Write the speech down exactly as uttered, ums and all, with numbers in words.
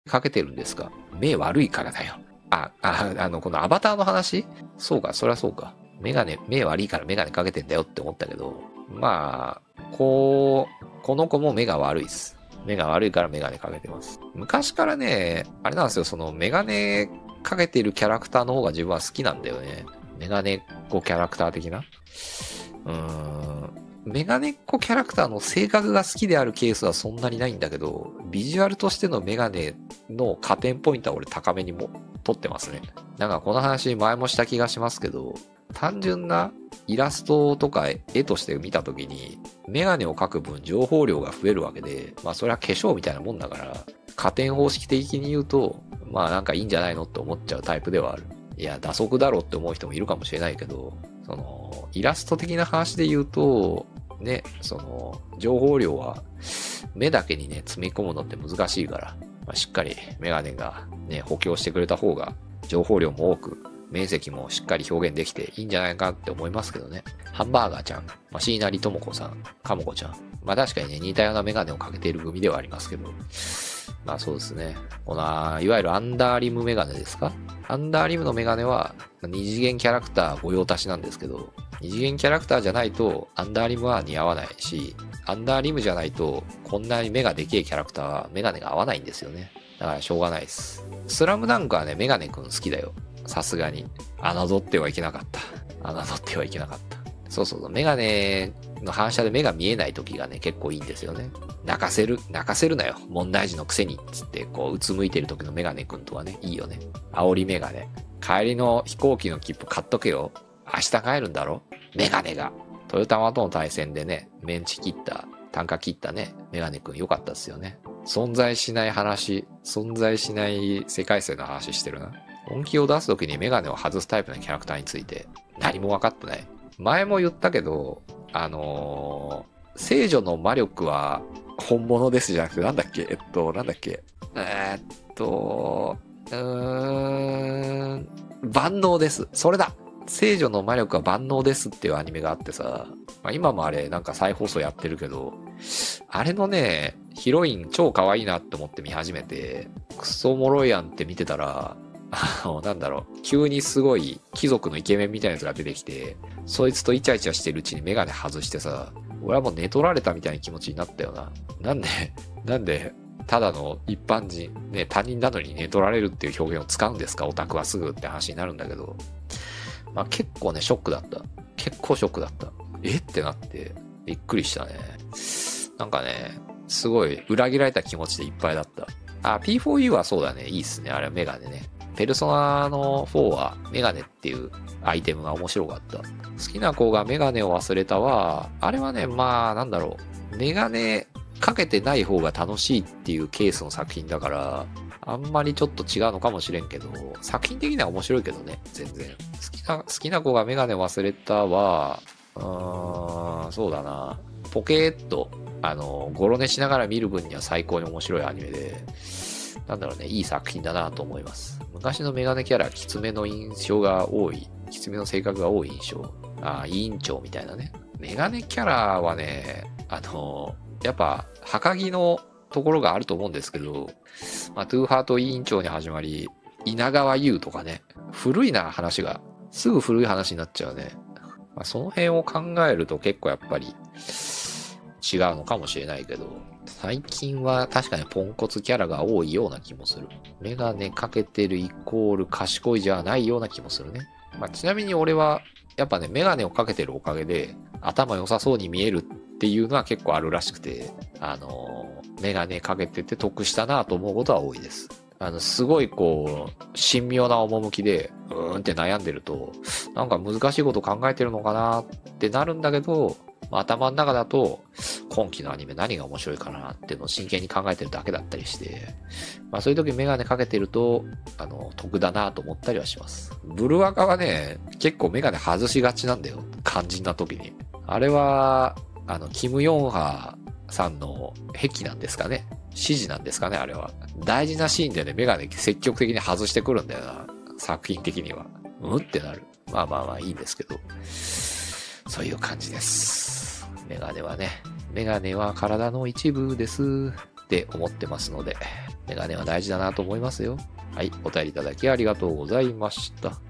かけてるんですか？目悪いからだよ。あ、あ、あの、このアバターの話？そうか、そりゃそうか。メガネ、目悪いからメガネかけてんだよって思ったけど、まあ、こう、この子も目が悪いです。目が悪いからメガネかけてます。昔からね、あれなんですよ、そのメガネかけてるキャラクターの方が自分は好きなんだよね。メガネっ子キャラクター的な。うーん。メガネっ子キャラクターの性格が好きであるケースはそんなにないんだけど、ビジュアルとしてのメガネの加点ポイントは俺高めにも取ってますね。なんかこの話前もした気がしますけど、単純なイラストとか絵として見たときに、メガネを描く分情報量が増えるわけで、まあそれは化粧みたいなもんだから、加点方式的に言うと、まあなんかいいんじゃないのって思っちゃうタイプではある。いや、打足だろって思う人もいるかもしれないけど、その、イラスト的な話で言うと、ね、その、情報量は目だけにね、詰め込むのって難しいから、まあ、しっかりメガネがね、補強してくれた方が、情報量も多く、面積もしっかり表現できていいんじゃないかって思いますけどね。ハンバーガーちゃん、まあ、椎名智子さん、かもこちゃん。まあ確かにね、似たようなメガネをかけている組ではありますけど、まあそうですね。この、いわゆるアンダーリムメガネですか？アンダーリムのメガネは、二次元キャラクター御用達なんですけど、二次元キャラクターじゃないと、アンダーリムは似合わないし、アンダーリムじゃないと、こんなに目がでけえキャラクターはメガネが合わないんですよね。だからしょうがないです。スラムダンクはね、メガネくん好きだよ。さすがに。侮ってはいけなかった。侮ってはいけなかった。そうそうそう。メガネの反射で目が見えない時がね、結構いいんですよね。泣かせる、泣かせるなよ。問題児のくせに。つって、こう、うつむいてる時のメガネくんとはね、いいよね。煽りメガネ。帰りの飛行機の切符買っとけよ。明日帰るんだろ？メガネが。トヨタマとの対戦でね、メンチ切った、単価切ったね、メガネくん良かったっすよね。存在しない話、存在しない世界線の話してるな。本気を出すときにメガネを外すタイプのキャラクターについて何も分かってない。前も言ったけど、あのー、聖女の魔力は本物ですじゃなくてなんだっけえっと、なんだっけえー、っと、うーん、万能です。それだ！聖女の魔力は万能ですっていうアニメがあってさ、まあ、今もあれなんか再放送やってるけど、あれのね、ヒロイン超可愛いなって思って見始めて、クソおもろいやんって見てたら、あの、なんだろう、急にすごい貴族のイケメンみたいなやつが出てきて、そいつとイチャイチャしてるうちにメガネ外してさ、俺はもう寝取られたみたいな気持ちになったよな。なんで、なんで、ただの一般人、ね、他人なのに寝取られるっていう表現を使うんですか？オタクはすぐって話になるんだけど、まあ結構ね、ショックだった。結構ショックだった。えってなって、びっくりしたね。なんかね、すごい裏切られた気持ちでいっぱいだった。あ、ピーフォーユー はそうだね。いいっすね。あれはメガネね。ペルソナのフォーはメガネっていうアイテムが面白かった。好きな子がメガネを忘れたは、あれはね、まあ、なんだろう。メガネかけてない方が楽しいっていうケースの作品だから、あんまりちょっと違うのかもしれんけど、作品的には面白いけどね、全然。好きな、好きな子がメガネ忘れたは、うーん、そうだな。ポケーっと、あの、ゴロ寝しながら見る分には最高に面白いアニメで、なんだろうね、いい作品だなと思います。昔のメガネキャラ、きつめの印象が多い、きつめの性格が多い印象。ああ、委員長みたいなね。メガネキャラはね、あの、やっぱ、墓木のところがあると思うんですけど、まあ、トゥーハート委員長に始まり、稲川優とかね、古いな話が、すぐ古い話になっちゃうね。まあ、その辺を考えると結構やっぱり違うのかもしれないけど、最近は確かにポンコツキャラが多いような気もする。メガネかけてるイコール賢いじゃないような気もするね。まあ、ちなみに俺はやっぱね、メガネをかけてるおかげで頭良さそうに見えるっていうのは結構あるらしくて、あのー、メガネかけてて得したなと思うことは多いです。あの、すごいこう、神妙な趣で、うーんって悩んでると、なんか難しいこと考えてるのかなってなるんだけど、頭の中だと、今期のアニメ何が面白いかなっていうのを真剣に考えてるだけだったりして、まあそういう時メガネかけてると、あの、得だなと思ったりはします。ブルアカはね、結構メガネ外しがちなんだよ。肝心な時に。あれは、あの、キム・ヨンハさんの癖なんですかね。指示なんですかね、あれは。大事なシーンでね、メガネ積極的に外してくるんだよな。作品的には。うんってなる。まあまあまあいいんですけど。そういう感じです。メガネはね、メガネは体の一部ですって思ってますので、 メガネは大事だなと思いますよ。はい。お便りいただきありがとうございました。